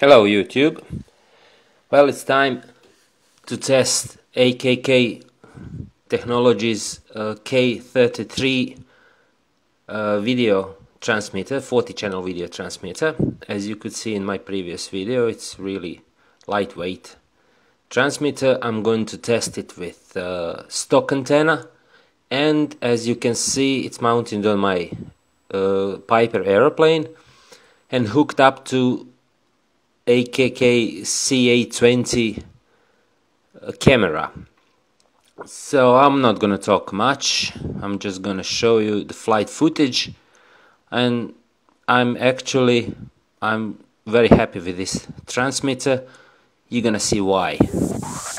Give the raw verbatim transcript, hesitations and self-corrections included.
Hello YouTube. Well, it's time to test A K K Technologies uh, K thirty-three uh, video transmitter, forty channel video transmitter. As you could see in my previous video, it's really lightweight transmitter. I'm going to test it with uh, stock antenna, and as you can see, it's mounted on my uh, Piper aeroplane and hooked up to A K K C A twenty uh, camera. So I'm not gonna talk much, I'm just gonna show you the flight footage, and I'm actually I'm very happy with this transmitter. You're gonna see why.